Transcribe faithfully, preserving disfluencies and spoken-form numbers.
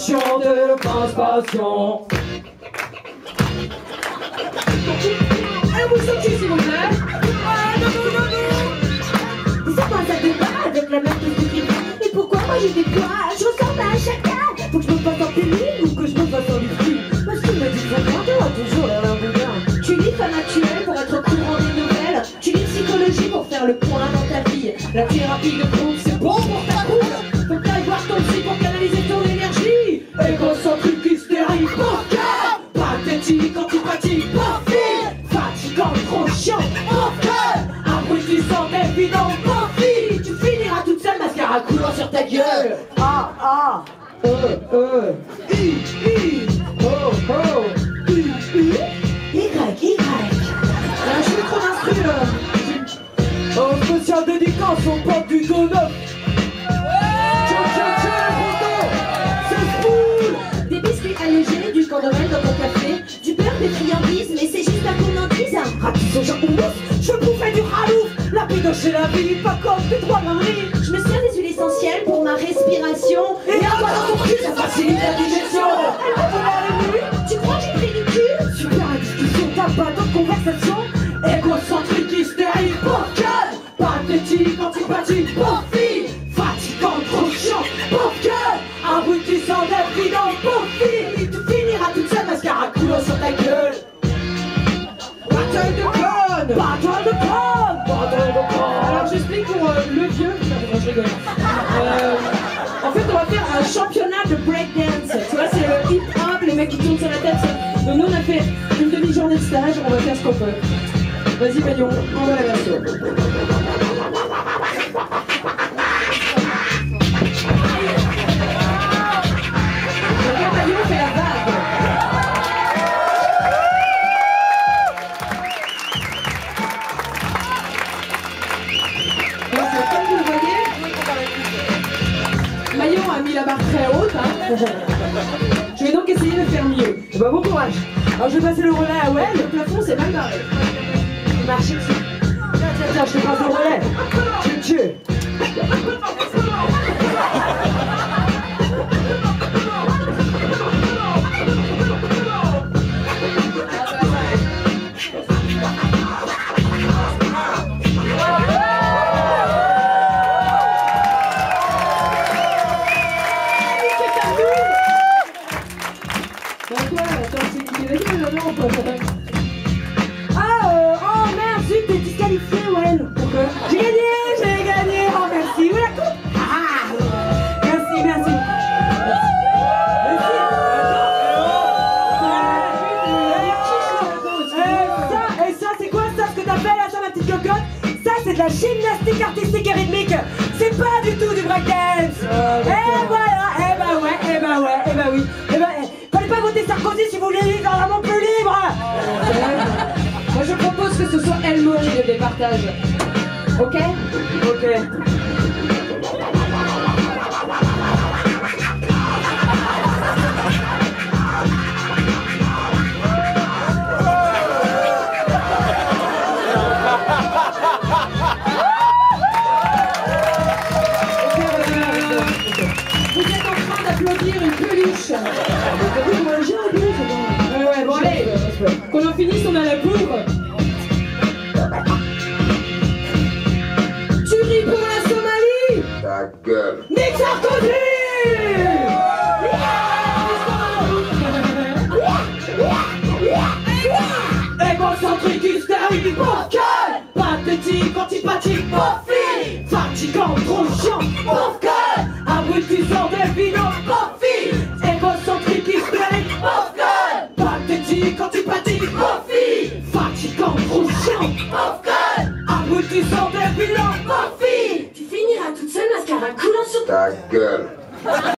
passion de l'offense passion. Et vous sortez s'il vous plaît. Ah non non non non. Ça moi ça te va avec la même petite. Et pourquoi moi j'ai des poids? Je ressemble à un chacal. Faut que je me fasse en pénis ou que je me fasse en lifting. Parce qu'il me dit que toi toujours l'air d'un boudin. Tu lis femme actuelle pour être au courant des nouvelles. Tu lis psychologie pour faire le point dans ta vie. La thérapie de groupe c'est bon pour ta coule. Faut que t'ailles voir ton psy pour canaliser ton énergie. Égocentrique, hystérique, bancal, pathétique, antipathique, porphyre, fatigant, trop chiant, bancal, abrutissant, évident, porphyre. Tu finiras toute seule, mascara coulant sur ta gueule. Ah, ah, euh, euh, i, i, oh, oh, i, i, Y, Y. Ah, je fais trop d'instru là. Oh, spécial dédicace au pote du dos neuf. Tiens, tiens, tiens, tonton, c'est cool. Des biscuits allégés, du candorel dans ton café. Du beurre, des friandises, mais c'est juste un gourmandise. Rapide au jambon mousse, je bouffais du ralouf. La pédoche c'est la vie, pas comme tes trois granderies. Je me sers des huiles essentielles pour ma respiration. Et à toi dans ton cul, ça facilite la digestion. Elle m'a volé à la nuit. Tu crois que j'ai pris du cul? Super la discussion, t'as pas d'autre conversation. Égocentrique, hystérique, bancal, pathétique, antipathique, porphyre, fatigant, trop chiant, bancal, abrutissant, évident, porphyre. Tu finiras toute seule, mascara coulant sur ta gueule. Bataille de conne, bataille de conne, bataille de conne. Alors j'explique pour euh, le vieux. Non, je rigole. Euh, en fait on va faire un championnat de breakdance. Tu vois c'est le hip hop, les mecs qui tournent sur la tête. ça. Donc nous on a fait une demi-journée de stage, on va faire ce qu'on peut. Vas-y Bayon, envoie la version. Regarde Bayon fait la vague. Donc comme vous le voyez, Maillon a mis la barre très haute. Hein. Je vais donc essayer de faire mieux. Bah bon courage. Alors je vais passer le relais à Ouais, Well. le plafond c'est mal barré. Marche ici. Tiens, tiens, tiens, je te passe le relais. Tu tues. Donc toi, attends, c'est qui vas-y, mais non, on peut. Ah, euh, oh merde, zut, t'es disqualifié, Well. Pourquoi? J'ai gagné, j'ai gagné. Oh merci, où la coupe? Ah, merci, merci. Et ça, c'est quoi ça, ce que t'as fait là, ça, ma petite cocotte? Ça, c'est de la gymnastique artistique et rythmique. C'est pas du tout du breakdance. Et voilà, et bah ouais, et bah ouais, et bah oui. Et bah, eh, fallait pas voter Sarkozy si vous voulez vivre dans un monde plus libre. Moi je propose que ce soit El Mori le départage. Ok? Ok. Vous êtes en train d'applaudir une peluche. Ouais, ouais, bon allez, qu'on en finisse, on a la bourre. Tu ris pour la Somalie? Ta gueule. Nick Sarkozy. Égocentrique, hystérique, bancal, pathétique, antipathique, porphyre, fatigant, trop chiant, bancal, abrutissant, évident, porphyre, égocentrique, hystérique, bancal, pathétique, antipathique, porphyre, fatigant, trop chiant, bancal, abrutissant, évident, porphyre. Tu finiras toute seule, mascara coulant sur Ta gueule.